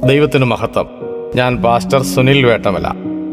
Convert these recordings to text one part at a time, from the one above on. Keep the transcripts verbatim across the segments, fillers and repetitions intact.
ദൈവത്തിന് മഹത്വം. ഞാൻ pastor Sunil Vettamala.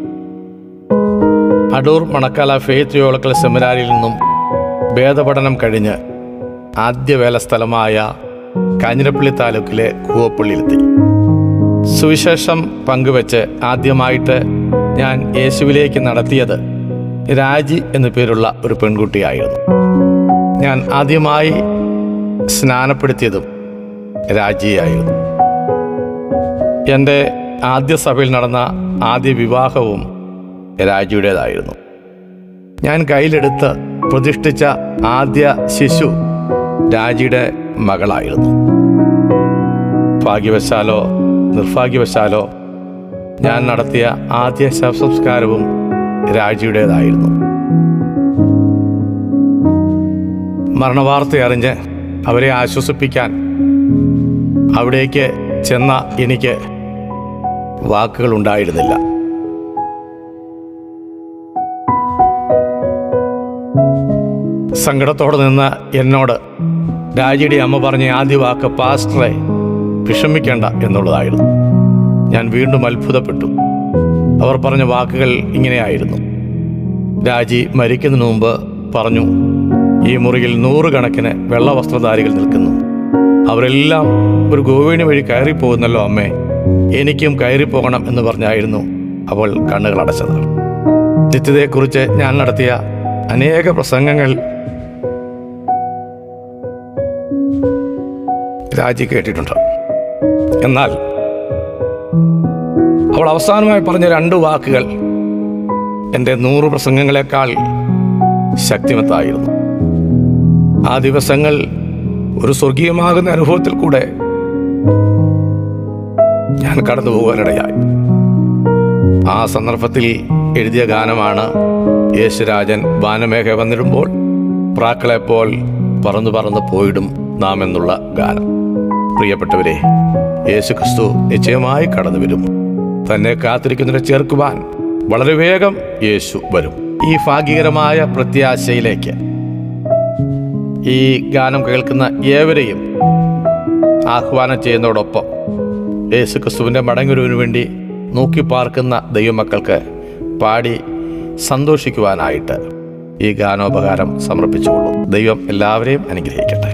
Adoor Manakkala faith theological സെമിനാരിയിൽ നിന്നും വേദപഠനം കഴിഞ്ഞ് ആദ്യ വേല സ്ഥലമായ കാഞ്ഞിരപ്പള്ളി താലൂക്കിലെ കൂവപ്പള്ളിയിലെത്തി. സുവിശേഷം പങ്കുവെച്ച് ആദ്യമായിട്ട് ഞാൻ യേശുവിലേക്ക് നടത്തിയത് രാജി എന്നു പേരുള്ള ഒരു പെൺകുട്ടിയായിരുന്നു. ഞാൻ ആദ്യമായി സ്നാനപ്പെടുത്തിയതും രാജിയായിരുന്നു. എൻ്റെ ആദ്യ സഭയിൽ നടന്ന ആദ്യ വിവാഹവും രാജിയുടേതായിരുന്നു. ഞാൻ കയ്യിലെടുത്ത് പ്രതിഷ്ഠിച്ച ആദ്യ ശിശു രാജിയുടെ മകളായിരുന്നു. ഭാഗ്യവശാലോ നിർഭാഗ്യവശാലോ ഞാൻ നടത്തിയ ആദ്യ ശവസംസ്കാരവും രാജിയുടേതായിരുന്നു. മരണവാർത്ത അറിഞ്ഞ് അവരെ ആശ്വസിപ്പിക്കാൻ അവിടേക്ക് ചെന്ന എനിക്ക് വാക്കുകൾ ഉണ്ടായിരുന്നില്ല. സങ്കടത്തോടെ നിന്ന് എന്നോട് രാജിയുടെ അമ്മ പറഞ്ഞ ആദ്യ വാക്ക് പാസ്റ്ററെ വിഷമിക്കേണ്ട എന്നുള്ളതായിരുന്നു. ഞാൻ വീണ്ടും അത്ഭുതപ്പെട്ടു. അവർ പറഞ്ഞ വാക്കുകൾ ഇങ്ങനെയായിരുന്നു. രാജി മരിക്കുന്നതിന് മുമ്പ് പറഞ്ഞു, ഈ മുറിയിൽ നൂറുകണക്കിന് വെള്ളവസ്ത്രധാരികൾ നിൽക്കുന്നു. അവരെല്ലാം ഒരു ഗോവേണി വഴി കയറിപ്പോകുന്നല്ലോ അമ്മേ, എനിക്കും കയറിപ്പോകണം എന്ന് പറഞ്ഞായിരുന്നു അവൾ കണ്ണുകൾ അടച്ചത്. നിത്യതയെക്കുറിച്ച് ഞാൻ നടത്തിയ അനേക പ്രസംഗങ്ങൾ രാജി കേട്ടിട്ടുണ്ട്. എന്നാൽ അവൾ അവസാനമായി പറഞ്ഞ രണ്ട് വാക്കുകൾ എൻ്റെ നൂറ് പ്രസംഗങ്ങളെക്കാൾ ശക്തിമത്തായിരുന്നു. ആ ദിവസങ്ങൾ ഒരു സ്വർഗീയമാകുന്ന അനുഭവത്തിൽ കൂടെ ഞാൻ കടന്നു പോകാനിടയായി. ആ സന്ദർഭത്തിൽ എഴുതിയ ഗാനമാണ് യേശുരാജൻ വാനമേഘ വന്നിടുമ്പോൾ പ്രാക്കളെപ്പോൾ പറന്നു പറന്ന് പോയിടും നാം എന്നുള്ള ഗാനം. പ്രിയപ്പെട്ടവരെ, യേശു ക്രിസ്തു നിശ്ചയമായി കടന്നു വരും. തന്നെ കാത്തിരിക്കുന്നവരെ ചേർക്കുവാൻ വളരെ വേഗം യേശു വരും. ഈ ഭാഗ്യകരമായ പ്രത്യാശയിലേക്ക് ഈ ഗാനം കേൾക്കുന്ന ഏവരെയും ആഹ്വാനം ചെയ്യുന്നതോടൊപ്പം യേശു ക്രിസ്തുവിൻ്റെ മടങ്ങുവരവിനു വേണ്ടി നോക്കി പാർക്കുന്ന ദൈവമക്കൾക്ക് പാടി സന്തോഷിക്കുവാനായിട്ട് ഈ ഗാനോപകാരം സമർപ്പിച്ചുകൊള്ളൂ. ദൈവം എല്ലാവരെയും അനുഗ്രഹിക്കട്ടെ.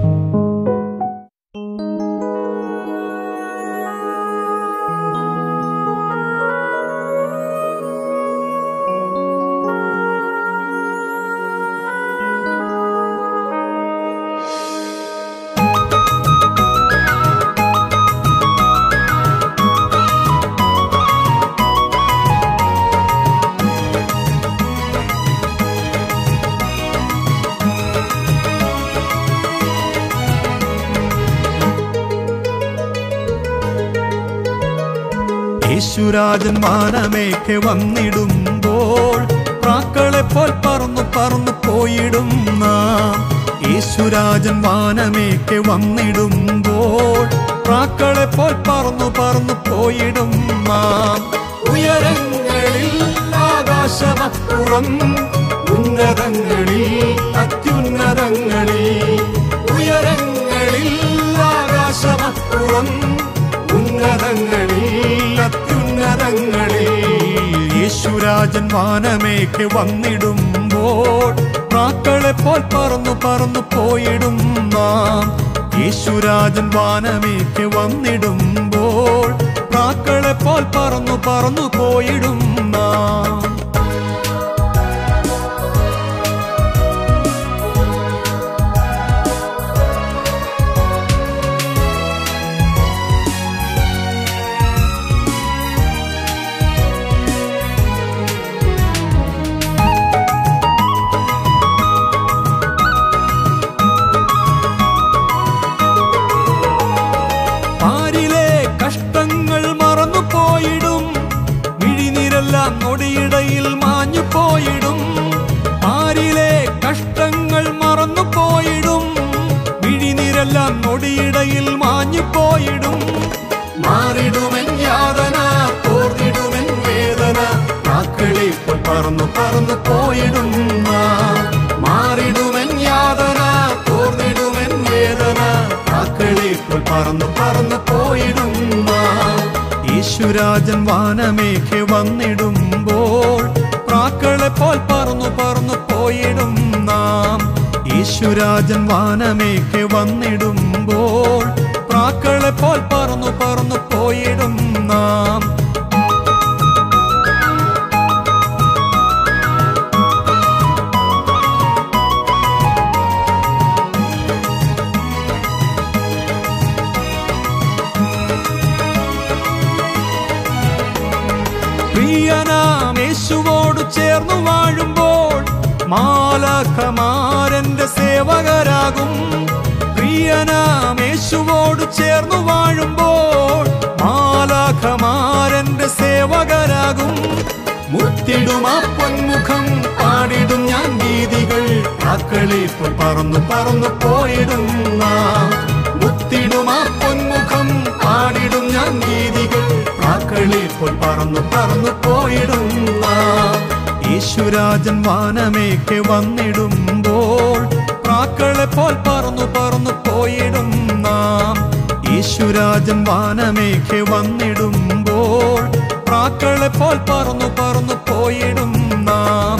യേശുരാജൻ വാനമേഘ വന്നിടുമ്പോൾ പ്രാക്കളെപ്പോൾ പറന്നു പറന്നു പോയിടും നാം. യേശുരാജൻ വാനമേഘ വന്നിടുമ്പോൾ പ്രാക്കളെപ്പോൾ പറന്നു പറന്നു പോയിടും നാം. ഉയരങ്ങളിൽ ആകാശമപ്പുറം, ഉന്നതങ്ങളിൽ അത്യുന്നതങ്ങളിൽ, ഉയരങ്ങളിൽ ആകാശമപ്പുറം, ഉന്നതങ്ങളിൽ അത്യുന്നതങ്ങളിൽ യേശുരാജൻ വാനമേഘ വന്നിടുമ്പോൾ പ്രാക്കളെപ്പോൾ പറന്നു പറന്നു പോയിടും നാം. യേശുരാജൻ വാനമേഘ വന്നിടുമ്പോൾ പ്രാക്കളെപ്പോൾ പറന്നു പറന്നു പോയിടും നാം. നൊടിയിടയിൽ മാഞ്ഞു പോയിടും, ആരിലെ കഷ്ടങ്ങൾ മറന്നു പോയിടും, വിഴിനിരെല്ലാം നൊടിയിടയിൽ മാഞ്ഞു പോയിടും. മാറിടുമെൻ യാതന, പോർന്നിടുമെൻ വേദന, പ്രാക്കളിപ്പോൾ പറന്നു പറന്നു പോയിടും. മാറിടുമെൻ യാതന, പോർന്നിടുമെൻ വേദന, പ്രാക്കളിപ്പോൾ പറന്നു പറന്നു പോയിടും. യേശുരാജൻ വാനമേഘെ വന്നിടുമ്പോൾ പ്രാക്കളെ പോൽ പറന്നു പറന്നു പോയിടും നാം. യേശുരാജൻ വാനമേഘെ വന്നിടുമ്പോൾ പ്രാക്കളെ പോൽ പറന്നു പറന്നു പോയിടും നാം. പ്രിയനാം യേശുവോടു ചേർന്നു വാഴുമ്പോൾ മാലാഖമാരന്റെ സേവകരാകും. പ്രിയനാം യേശുവോടു ചേർന്നു വാഴുമ്പോൾ മാലാഖമാരന്റെ സേവകരാകും. മുത്തിടും ആ പൊന്മുഖം പാടിടും ഞാൻ ഗീതികൾ പ്രാക്കളെ പോൽ പറന്നു പറന്നു പോയിടും നാം. മുത്തിടും ആ പൊന്മുഖം പാടിടും ഞാൻ ഗീതികൾ പ്രാക്കളെ പോൽ പറന്നു പറന്നു പോയിടും നാം. യേശുരാജൻ വാനമേഘെ വന്നിടുമ്പോൾ പ്രാക്കളെ പോൽ പറന്നു പറന്നു പോയിടും നാം. യേശുരാജൻ വാനമേഘെ വന്നിടുമ്പോൾ പ്രാക്കളെ പോൽ പറന്നു പറന്നു പോയിടും നാം.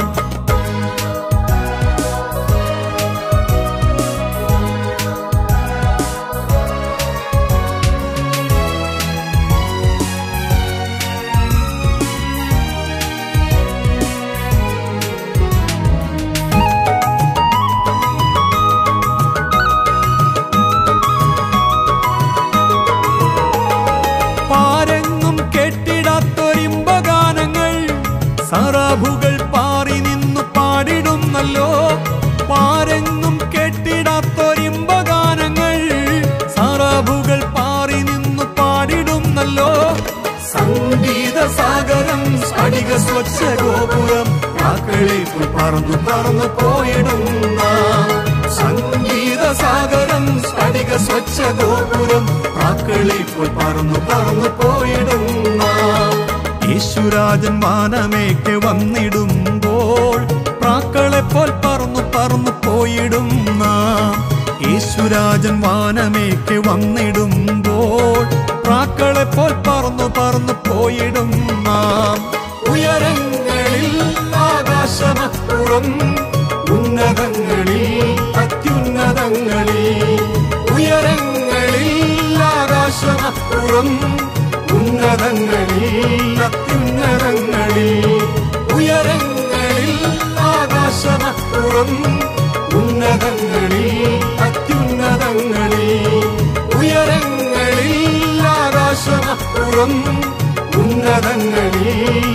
പാരെങ്ങും കെട്ടിടാത്തൊരിമ്പഗാനങ്ങൾ സറാബുകൾ പാറി നിന്നു പാടിടുന്നല്ലോ. പാരെങ്ങും കെട്ടിടാത്തൊരിമ്പഗാനങ്ങൾ സറാബുകൾ പാറി നിന്നു പാടിടുന്നല്ലോ. സംഗീത സാഗരം സ്ഫടിക സ്വച്ഛ ഗോപുരം പ്രാക്കളെ പോൽ പറന്നു പറന്നു പോയിടും നാം. സംഗീത സാഗരം സ്ഫടിക സ്വച്ഛ ഗോപുരം പ്രാക്കളെ പോൽ പറന്നു പറന്നു പോയിടും നാം. യേശുരാജൻ വാനമേഘെ വന്നിടുമ്പോൾ പ്രാക്കളെ പോൽ പറന്നു പറന്നു പോയിടും നാം. യേശുരാജൻ വാനമേഘെ വന്നിടുമ്പോൾ പ്രാക്കളെ പോൽ പറന്നു പറന്നു പോയിടും നാം. ഉയരങ്ങളിൽ ആകാശമപ്പുറം ഉന്നതങ്ങളിൽ അത്യുന്നതങ്ങളിൽ. ഉയരങ്ങളിൽ ആകാശമപ്പുറം ഉന്നതങ്ങളിൽ അത്യുന്നതങ്ങളിൽ. ഉയരങ്ങളിൽ ആകാശമപ്പുറം ഉന്നതങ്ങളിൽ അത്യുന്നതങ്ങളിൽ. ഉയരങ്ങളിൽ ആകാശമപ്പുറം ഉന്നതങ്ങളിൽ